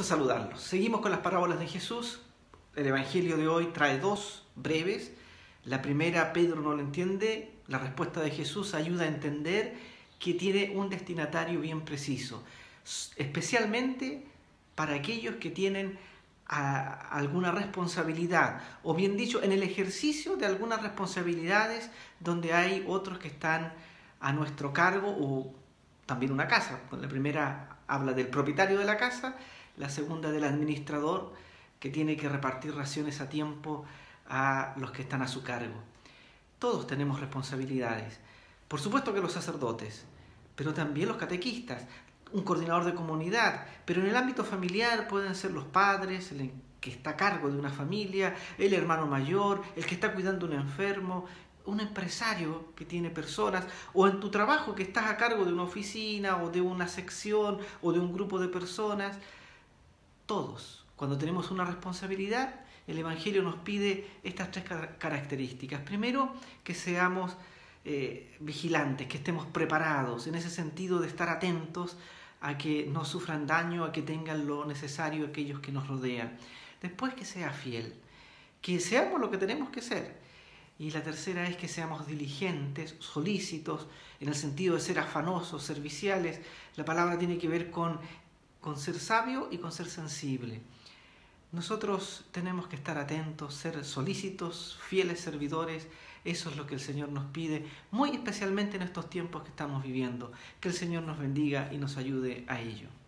saludarlos. Seguimos con las parábolas de Jesús. El Evangelio de hoy trae dos breves. La primera, Pedro no lo entiende. La respuesta de Jesús ayuda a entender que tiene un destinatario bien preciso, especialmente para aquellos que tienen alguna responsabilidad, o bien dicho, en el ejercicio de algunas responsabilidades donde hay otros que están a nuestro cargo, o también una casa. La primera habla del propietario de la casa, la segunda del administrador que tiene que repartir raciones a tiempo a los que están a su cargo. Todos tenemos responsabilidades. Por supuesto que los sacerdotes, pero también los catequistas, un coordinador de comunidad, pero en el ámbito familiar pueden ser los padres, el que está a cargo de una familia, el hermano mayor, el que está cuidando a un enfermo, un empresario que tiene personas, o en tu trabajo que estás a cargo de una oficina o de una sección o de un grupo de personas. Todos, cuando tenemos una responsabilidad, el Evangelio nos pide estas tres características. Primero, que seamos vigilantes, que estemos preparados, en ese sentido de estar atentos a que no sufran daño, a que tengan lo necesario aquellos que nos rodean. Después, que sea fiel, que seamos lo que tenemos que ser. Y la tercera es que seamos diligentes, solícitos, en el sentido de ser afanosos, serviciales. La palabra tiene que ver con ser sabio y con ser sensible. Nosotros tenemos que estar atentos, ser solícitos, fieles servidores. Eso es lo que el Señor nos pide, muy especialmente en estos tiempos que estamos viviendo. Que el Señor nos bendiga y nos ayude a ello.